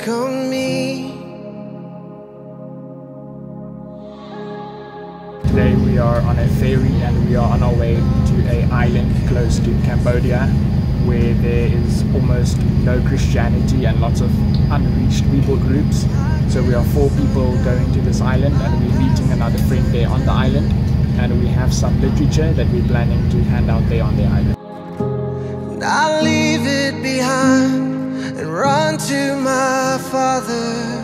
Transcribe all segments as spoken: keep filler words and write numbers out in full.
welcome me. Today we are on a ferry and we are on our way to an island close to Cambodia where there is almost no Christianity and lots of unreached people groups. So we are four people going to this island and we're meeting another friend there on the island, and we have some literature that we're planning to hand out there on the island. I'll leave it behind and run to my Father.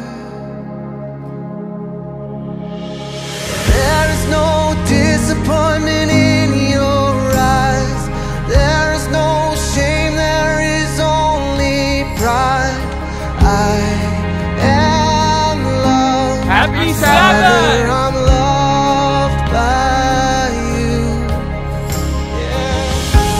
There is no disappointment in your eyes. There is no shame, there is only pride. I am loved. Happy Sabbath! I'm loved by you. Yeah.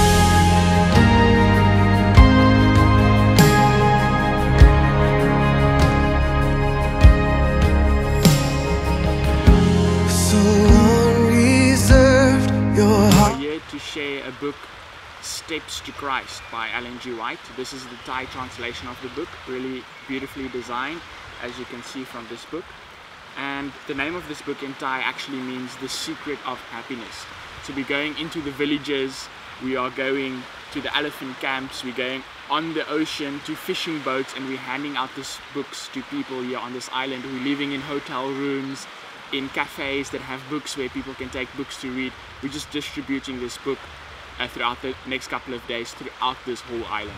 So unreserved, your heart. We're here to share a book, Steps to Christ by Ellen G. White. This is the Thai translation of the book, really beautifully designed, as you can see from this book. And the name of this book in Thai actually means The Secret of Happiness. So we're going into the villages, we are going to the elephant camps, we're going on the ocean to fishing boats, and we're handing out these books to people here on this island. We're living in hotel rooms, in cafes that have books where people can take books to read. We're just distributing this book uh, throughout the next couple of days throughout this whole island.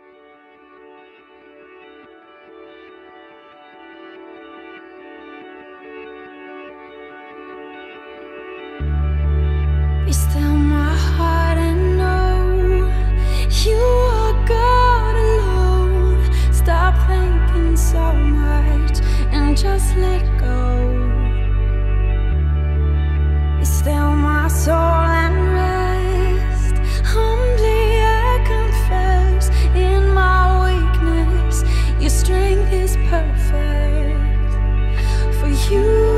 Be still my heart and know you are God alone. Stop thinking so much and just let go. Be still my soul and rest. Humbly I confess in my weakness, your strength is perfect. For you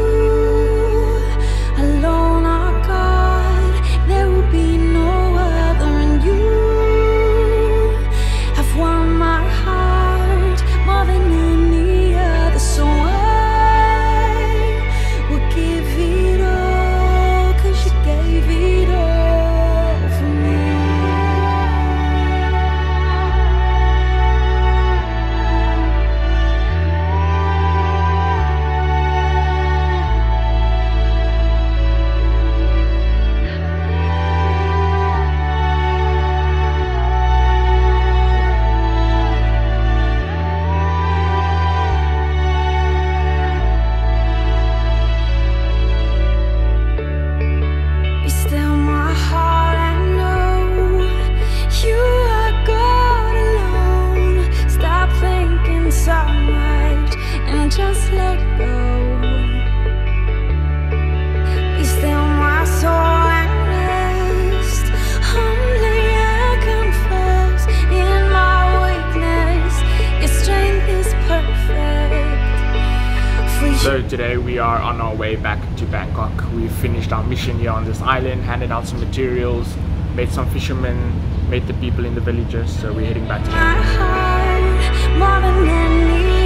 alone are God, there will be no other, and you have won my heart more than any other. So I will give it all, 'cause you gave it all for me. Be still my heart and know you are God alone. Stop thinking so much and just let go. Be still my soul and rest. Humbly I confess in my weakness, your strength is perfect. For you. So today we are on our way back to Bangkok. We've finished our mission here on this island, handed out some materials, met some fishermen, met the people in the villages, so we're heading back to My heart more than any